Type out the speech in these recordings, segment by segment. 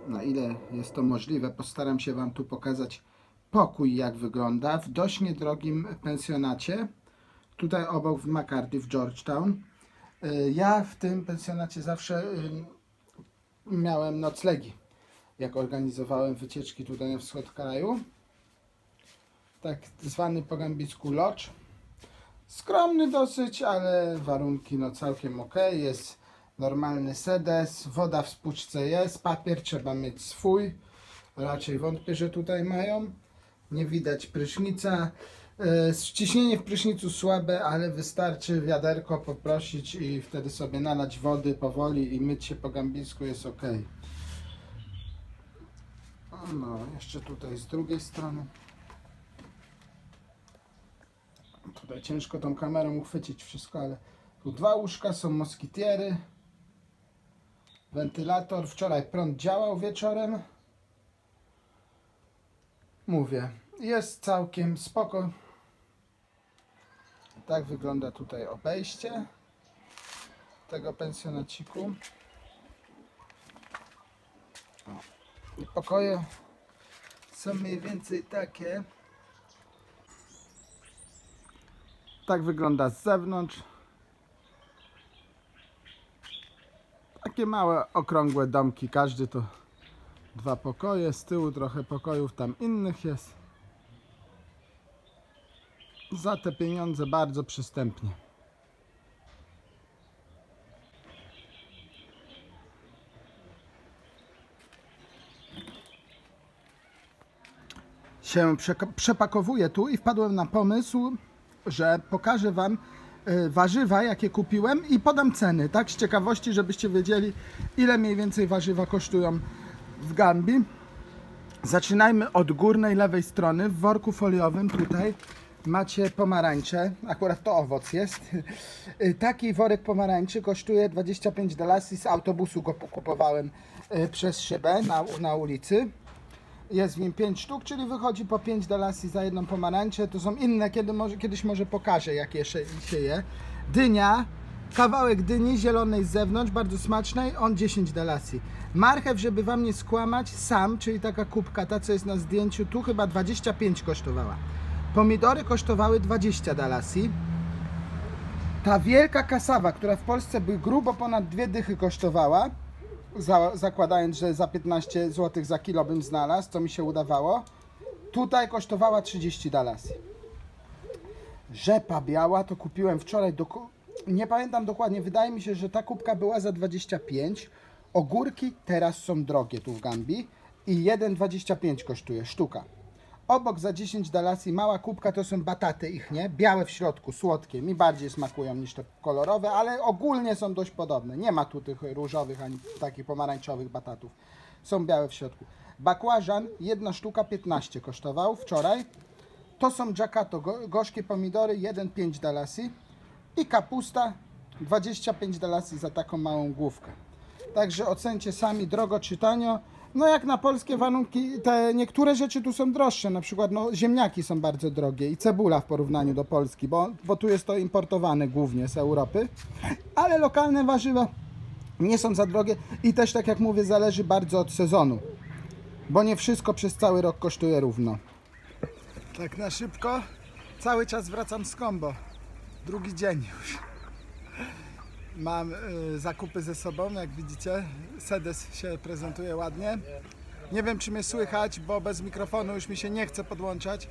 na ile jest to możliwe, postaram się Wam tu pokazać pokój, jak wygląda w dość niedrogim pensjonacie. Tutaj obok w McCarthy w Georgetown. Ja w tym pensjonacie zawsze miałem noclegi, jak organizowałem wycieczki tutaj na wschód kraju. Tak zwany po gambicku lodge. Skromny dosyć, ale warunki no całkiem ok. Jest normalny sedes, woda w spuczce jest, papier trzeba mieć swój. Raczej wątpię, że tutaj mają. Nie widać prysznica. Ciśnienie w prysznicu słabe, ale wystarczy wiaderko poprosić i wtedy sobie nalać wody powoli i myć się po gambicku, jest ok. No, jeszcze tutaj z drugiej strony. Tutaj ciężko tą kamerą uchwycić wszystko, ale tu dwa łóżka, są moskitiery, wentylator. Wczoraj prąd działał wieczorem. Mówię, jest całkiem spoko. Tak wygląda tutaj obejście tego pensjonaciku. I pokoje są mniej więcej takie. Tak wygląda z zewnątrz. Takie małe, okrągłe domki. Każdy to dwa pokoje. Z tyłu trochę pokojów tam innych jest. Za te pieniądze bardzo przystępnie. Się przepakowuję tu i wpadłem na pomysł, że pokażę Wam warzywa, jakie kupiłem i podam ceny, tak z ciekawości, żebyście wiedzieli, ile mniej więcej warzywa kosztują w Gambii. Zaczynajmy od górnej lewej strony. W worku foliowym tutaj macie pomarańcze, akurat to owoc jest. Taki worek pomarańczy kosztuje $25, z autobusu go kupowałem przez szybę na ulicy. Jest w nim 5 sztuk, czyli wychodzi po $5 za jedną pomarańczę. To są inne, kiedyś może pokażę, jakie się je. Dynia, kawałek dyni zielonej z zewnątrz, bardzo smacznej, on $10. Marchew, żeby Wam nie skłamać, sam, czyli taka kubka, ta co jest na zdjęciu, tu chyba 25 kosztowała. Pomidory kosztowały $20. Ta wielka kasawa, która w Polsce by grubo ponad 2 dychy kosztowała, zakładając, że za 15 zł za kilo bym znalazł, co mi się udawało, tutaj kosztowała $30. Rzepa biała to kupiłem wczoraj, nie pamiętam dokładnie, wydaje mi się, że ta kubka była za 25. Ogórki teraz są drogie tu w Gambii i 1,25 kosztuje sztuka. Obok za $10 mała kubka to są bataty ich, nie? Białe w środku, słodkie. Mi bardziej smakują niż te kolorowe, ale ogólnie są dość podobne. Nie ma tu tych różowych ani takich pomarańczowych batatów. Są białe w środku. Bakłażan, jedna sztuka 15 kosztował wczoraj. To są Jakato, gorzkie pomidory, $1,5. I kapusta, $25 za taką małą główkę. Także ocencie sami, drogo czy tanio. No jak na polskie warunki, te niektóre rzeczy tu są droższe, na przykład no, ziemniaki są bardzo drogie i cebula w porównaniu do Polski, bo tu jest to importowane głównie z Europy, ale lokalne warzywa nie są za drogie i też tak jak mówię, zależy bardzo od sezonu, bo nie wszystko przez cały rok kosztuje równo. Tak na szybko, cały czas wracam z Kombo, drugi dzień już. Mam zakupy ze sobą, jak widzicie, sedes się prezentuje ładnie. Nie wiem, czy mnie słychać, bo bez mikrofonu już mi się nie chce podłączać.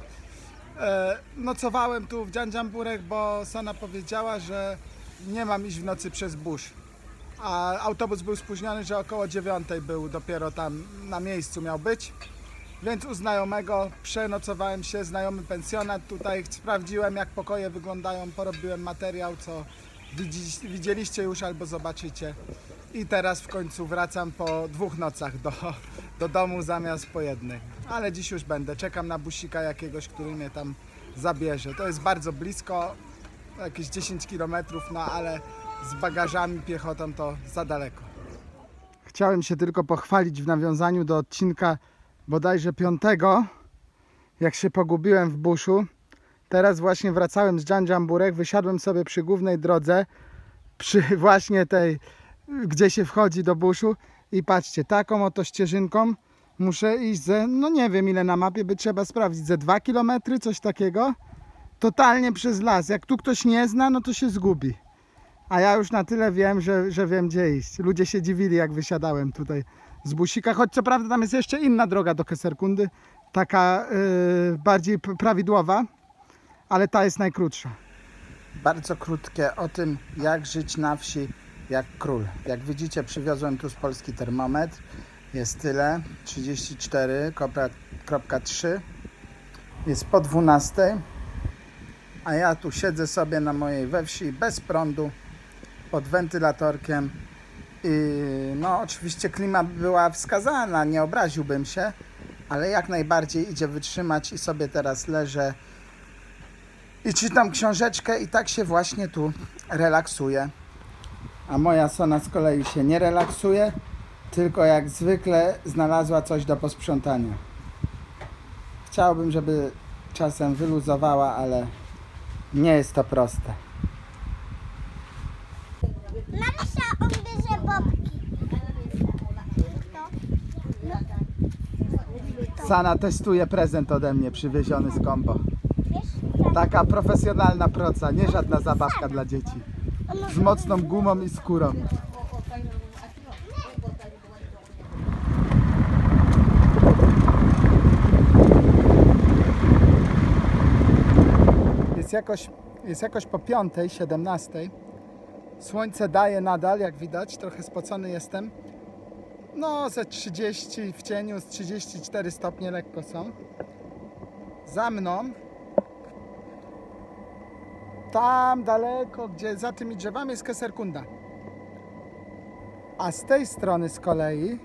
Nocowałem tu w Dziandziamburek, bo Sona powiedziała, że nie mam iść w nocy przez bush. A autobus był spóźniony, że około 9 był dopiero tam na miejscu miał być. Więc u znajomego przenocowałem się, znajomy pensjonat. Tutaj sprawdziłem, jak pokoje wyglądają, porobiłem materiał, co widzieliście już albo zobaczycie. I teraz w końcu wracam po 2 nocach do domu zamiast po jednej. Ale dziś już będę. Czekam na busika jakiegoś, który mnie tam zabierze. To jest bardzo blisko, jakieś 10 km, no ale z bagażami, piechotą to za daleko. Chciałem się tylko pochwalić w nawiązaniu do odcinka bodajże 5, jak się pogubiłem w buszu. Teraz właśnie wracałem z Dziandziamburek, wysiadłem sobie przy głównej drodze, przy właśnie tej, gdzie się wchodzi do buszu I patrzcie, taką oto ścieżynką muszę iść no nie wiem ile na mapie by trzeba sprawdzić, ze 2 km, coś takiego. Totalnie przez las. Jak tu ktoś nie zna, no to się zgubi. A ja już na tyle wiem, że wiem gdzie iść. Ludzie się dziwili jak wysiadałem tutaj z busika, choć co prawda tam jest jeszcze inna droga do Keserkundy, taka bardziej prawidłowa, ale ta jest najkrótsza. Bardzo krótkie o tym, jak żyć na wsi jak król. Jak widzicie, przywiozłem tu z Polski termometr. Jest tyle, 34,3. Jest po 12. A ja tu siedzę sobie na mojej we wsi bez prądu, pod wentylatorkiem. I no oczywiście klima była wskazana, nie obraziłbym się, ale jak najbardziej idzie wytrzymać i sobie teraz leżę i czytam książeczkę i tak się właśnie tu relaksuję. A moja Sona z kolei się nie relaksuje, tylko jak zwykle znalazła coś do posprzątania. Chciałbym, żeby czasem wyluzowała, ale nie jest to proste. Mamusia, on bierze bobki. Sana testuje prezent ode mnie przywieziony z Combo. Wiesz? Taka profesjonalna praca, nie żadna zabawka dla dzieci. Z mocną gumą i skórą. Jest jakoś po 5:17. Słońce daje nadal, jak widać, trochę spocony jestem. No, ze 30 w cieniu, z 34 stopnie lekko są. Za mną, tam daleko, gdzie za tymi drzewami jest Keserkunda. A z tej strony z kolei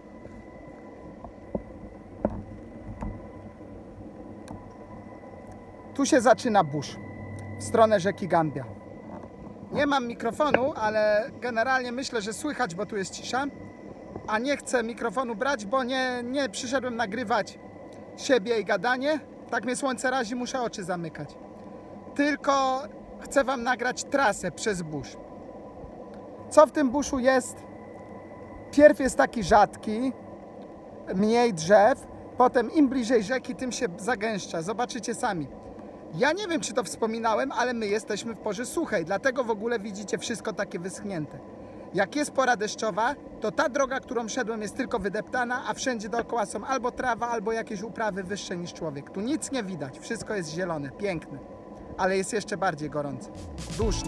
tu się zaczyna busz w stronę rzeki Gambia. Nie mam mikrofonu, ale generalnie myślę, że słychać, bo tu jest cisza. A nie chcę mikrofonu brać, bo nie przyszedłem nagrywać siebie i gadanie. Tak mnie słońce razi, muszę oczy zamykać. Tylko chcę wam nagrać trasę przez burz. Co w tym buszu jest? Pierw jest taki rzadki, mniej drzew, potem im bliżej rzeki, tym się zagęszcza. Zobaczycie sami. Ja nie wiem, czy to wspominałem, ale my jesteśmy w porze suchej, dlatego w ogóle widzicie wszystko takie wyschnięte. Jak jest pora deszczowa, to ta droga, którą szedłem, jest tylko wydeptana, a wszędzie dookoła są albo trawa, albo jakieś uprawy wyższe niż człowiek. Tu nic nie widać, wszystko jest zielone, piękne, ale jest jeszcze bardziej gorąco, duszno.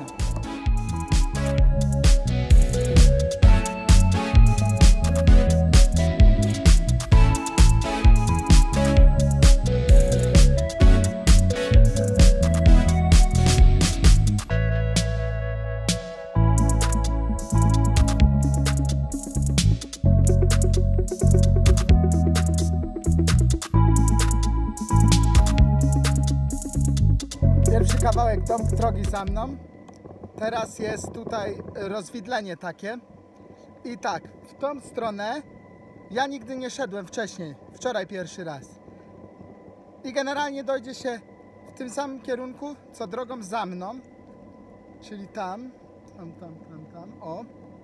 Pierwszy kawałek drogi za mną. Teraz jest tutaj rozwidlenie takie. I tak, w tą stronę ja nigdy nie szedłem wcześniej. Wczoraj pierwszy raz. I generalnie dojdzie się w tym samym kierunku, co drogą za mną. Czyli tam. O.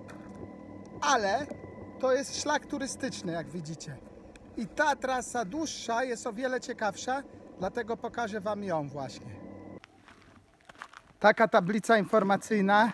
Ale to jest szlak turystyczny, jak widzicie. I ta trasa dłuższa jest o wiele ciekawsza, dlatego pokażę wam ją właśnie. Taka tablica informacyjna.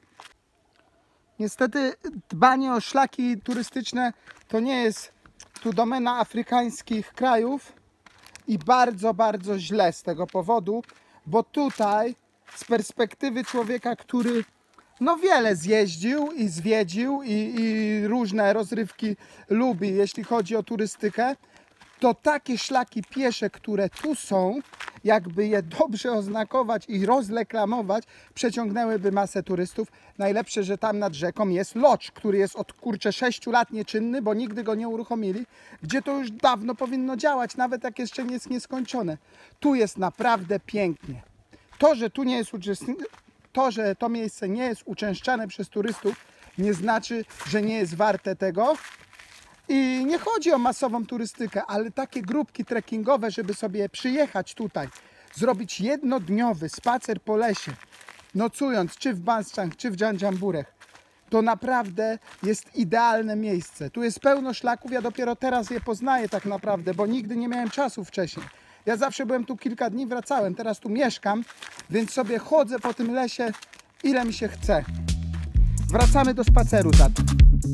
Niestety dbanie o szlaki turystyczne to nie jest tu domena afrykańskich krajów i bardzo, bardzo źle z tego powodu, bo tutaj z perspektywy człowieka, który no wiele zjeździł i zwiedził i różne rozrywki lubi, jeśli chodzi o turystykę, to takie szlaki piesze, które tu są, jakby je dobrze oznakować i rozreklamować, przeciągnęłyby masę turystów. Najlepsze, że tam nad rzeką jest lodż, który jest od 6 lat nieczynny, bo nigdy go nie uruchomili, gdzie to już dawno powinno działać, nawet jak jeszcze nie jest nieskończone. Tu jest naprawdę pięknie. To, że tu nie jest że to miejsce nie jest uczęszczane przez turystów, nie znaczy, że nie jest warte tego. I nie chodzi o masową turystykę, ale takie grupki trekkingowe, żeby sobie przyjechać tutaj, zrobić jednodniowy spacer po lesie, nocując czy w Banszczach, czy w Dżandżamburech, to naprawdę jest idealne miejsce. Tu jest pełno szlaków, ja dopiero teraz je poznaję tak naprawdę, bo nigdy nie miałem czasu wcześniej. Ja zawsze byłem tu kilka dni, wracałem, teraz tu mieszkam, więc sobie chodzę po tym lesie ile mi się chce. Wracamy do spaceru zatem.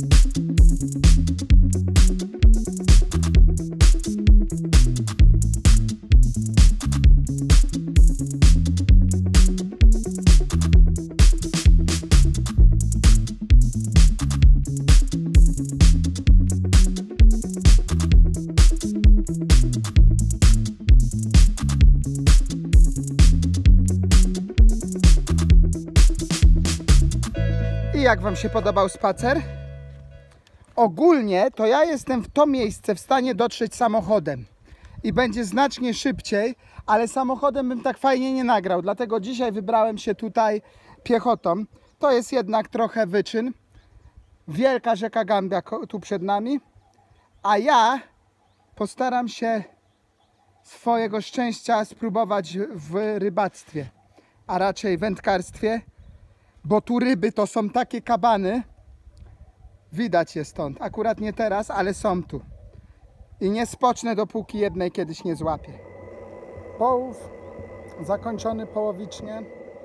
I jak Wam się podobał spacer? Ogólnie to ja jestem w to miejsce w stanie dotrzeć samochodem i będzie znacznie szybciej, ale samochodem bym tak fajnie nie nagrał, dlatego dzisiaj wybrałem się tutaj piechotą. To jest jednak trochę wyczyn. Wielka rzeka Gambia tu przed nami, a ja postaram się swojego szczęścia spróbować w rybactwie, a raczej wędkarstwie, bo tu ryby to są takie kabany, widać je stąd, akurat nie teraz, ale są tu i nie spocznę dopóki jednej kiedyś nie złapię. Połów zakończony połowicznie,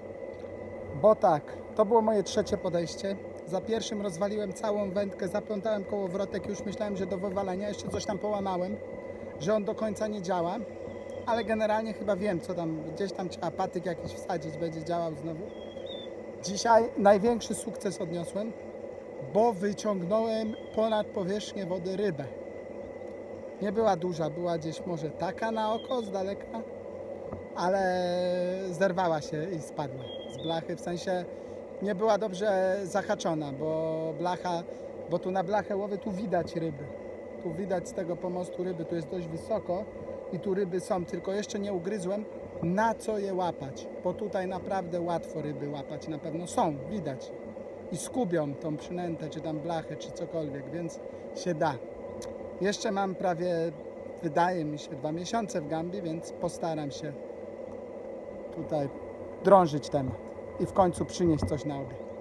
bo tak, to było moje trzecie podejście. Za pierwszym rozwaliłem całą wędkę, zaplątałem kołowrotek, już myślałem, że do wywalenia, jeszcze coś tam połamałem, że on do końca nie działa, ale generalnie chyba wiem, co tam, gdzieś tam trzeba patyk jakiś wsadzić, będzie działał znowu. Dzisiaj największy sukces odniosłem, bo wyciągnąłem ponad powierzchnię wody rybę. Nie była duża, była gdzieś może taka na oko z daleka, ale zerwała się i spadła z blachy, w sensie nie była dobrze zahaczona, bo tu na blachę łowię, tu widać ryby. Tu widać z tego pomostu ryby, tu jest dość wysoko i tu ryby są, tylko jeszcze nie ugryzłem, na co je łapać, bo tutaj naprawdę łatwo ryby łapać, na pewno są, widać. I skubią tą przynętę, czy tam blachę, czy cokolwiek, więc się da. Jeszcze mam prawie, wydaje mi się, 2 miesiące w Gambii, więc postaram się tutaj drążyć temat i w końcu przynieść coś na obiad.